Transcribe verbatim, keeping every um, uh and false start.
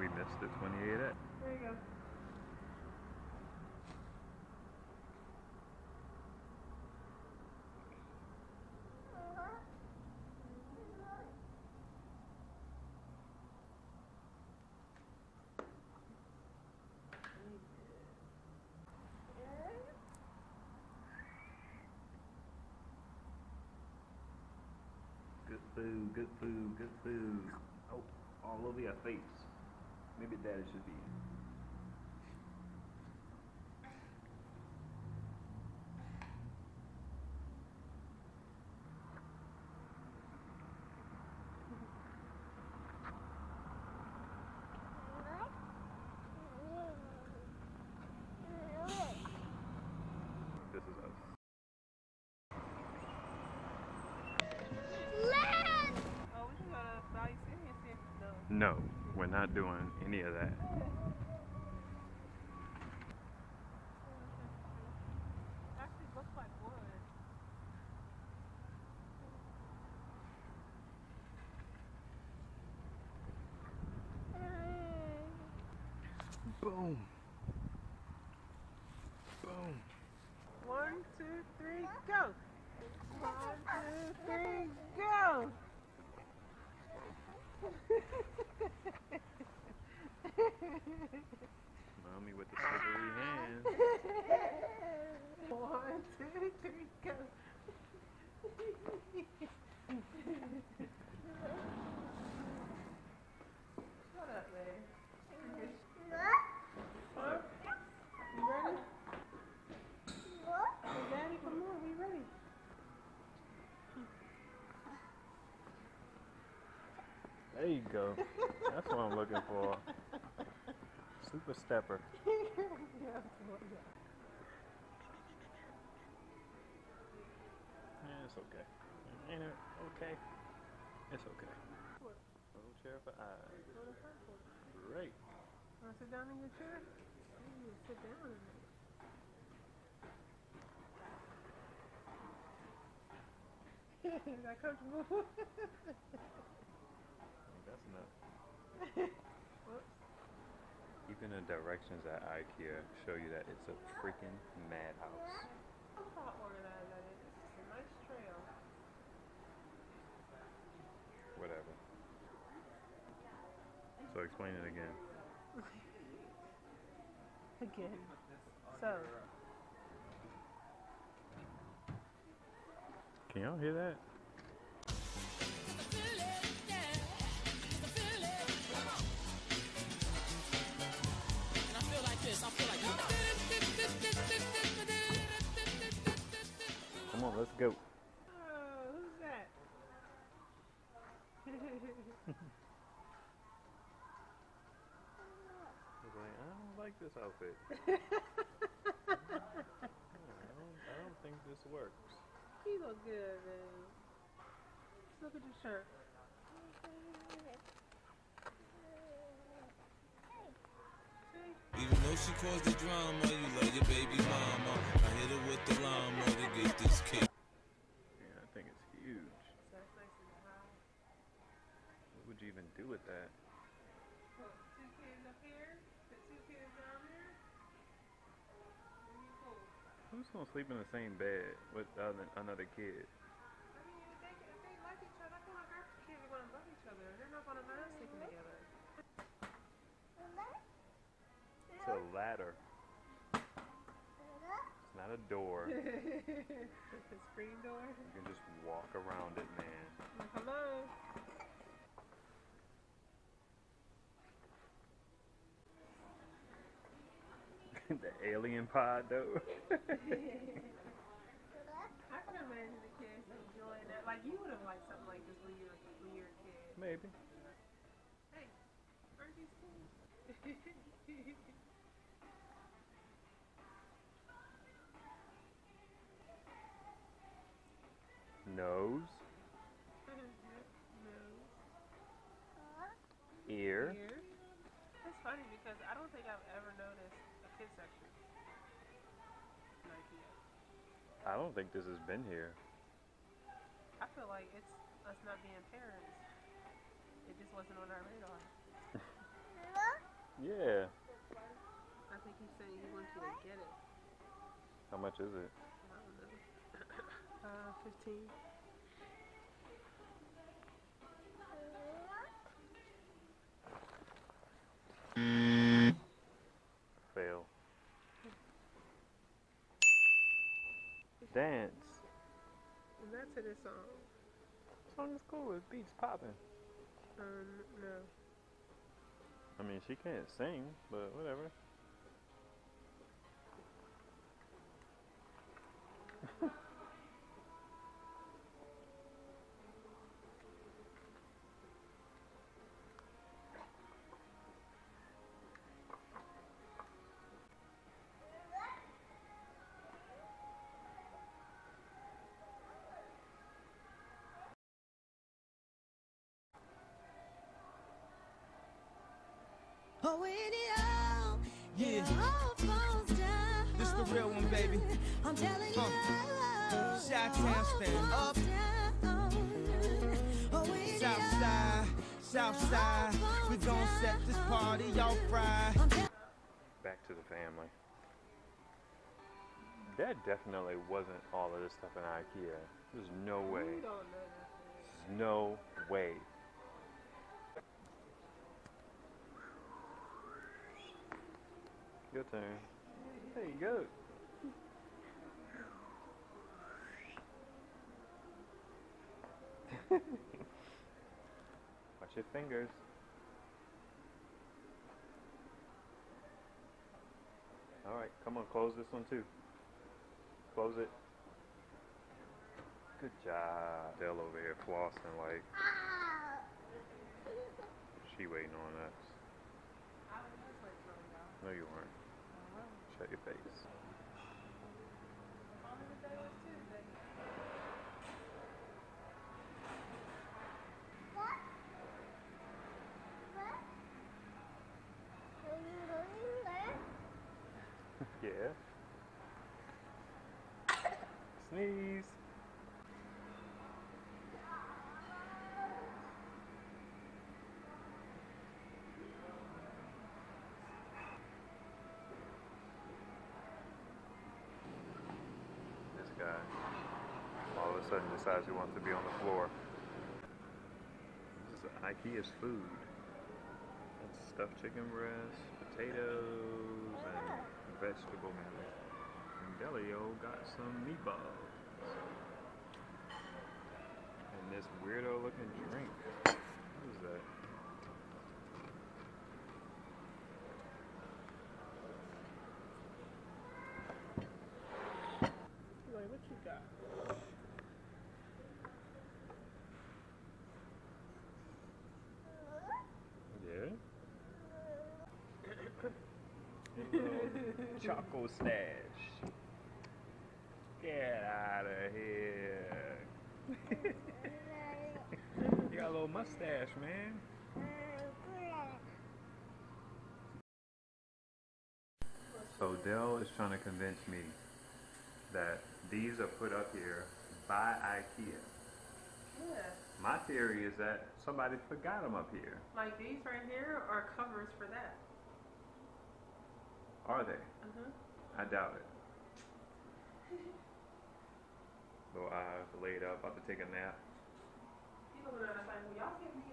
We missed the twenty-eight X. There you go. Good food, good food, good food. Oh, all over your face. Maybe daddy should be. This is us. Oh, we can go to Valley City and see if no. No, we're not doing any of that. Actually looks like wood. Boom. Boom. One, two, three, go! One, two, three, go! Mommy with the silvery hand. One, two, three, go! Shut up, man. Huh? You ready? Hey, Daddy, come on, we ready. There you go. That's what I'm looking for. Super stepper. Yeah, Yeah, it's okay. Ain't it okay? It's okay. Little chair for eyes. Great. Want to sit down in your chair? You need to sit down in it. Is that comfortable? That's enough. Whoops. Even the directions at IKEA show you that it's a freaking madhouse. Look how organized that is. It's a nice trail. Whatever. So explain it again. Again. So. Can y'all hear that? Come on, let's go. Oh, who's that? He's like, I don't like this outfit. I, don't, I don't think this works. You look good, man. Look at your shirt. Even though she caused the drama, you love your baby mama. I hit her with the llama to get this cake. Yeah, I think it's huge. So it's nice and high. What would you even do with that? Put two kids up here, put two kids down there. Really cool. Who's gonna sleep in the same bed with other, another kid? I mean, if they, if they like each other, I feel like our kids are gonna love each other. They're not gonna mind sleeping together. It's a ladder. It's not a door. It's a screen door. You can just walk around it, man. Like, hello. The alien pod, though. I can imagine the kids enjoying that. Like, you would have liked something like this when you were, when you were a kid. Maybe. Hey, aren't these cool? Nose. Nose. Ear. Ear. It's funny because I don't think I've ever noticed a kid section. in IKEA. I don't think this has been here. I feel like it's us not being parents. It just wasn't on our radar. Yeah. I think he's saying he wants you to get it. How much is it? I don't know. Uh, fifteen. Fail. Dance. And that's to this song. Song is cool. It beats popping. Um, no. I mean, she can't sing, but whatever. Oh, when it all, Yeah. it all falls down. This the real one, baby. I'm telling you, Uh, Chi-Town stand up. down. Oh, when it South all, side, south side. We gon' set this party off right. I'm tell- Back to the family. That definitely wasn't all of this stuff in IKEA. There's no way. You don't know that. There's no way. Your turn. There you go. Watch your fingers. Alright, come on, close this one too. Close it. Good job. Dell over here flossing like she waiting on us. I was just like throwing down. No, you weren't. Shut your face. Only the day was Tuesday. Yeah. Sneeze. This guy all of a sudden decides he wants to be on the floor. This is IKEA's food. That's stuffed chicken breast, potatoes, and vegetable meat. And Delio got some meatballs. And this weirdo looking drink. What is that? Like, what you got? Yeah? Your little Choco stash. Get out of here. You got a little mustache, man. So Dell is trying to convince me that these are put up here by IKEA. Yeah. My theory is that somebody forgot them up here. Like these right here are covers for that. Are they? Uh-huh. I doubt it. Little eyes laid up, about to take a nap. People are like, well, y'all can't be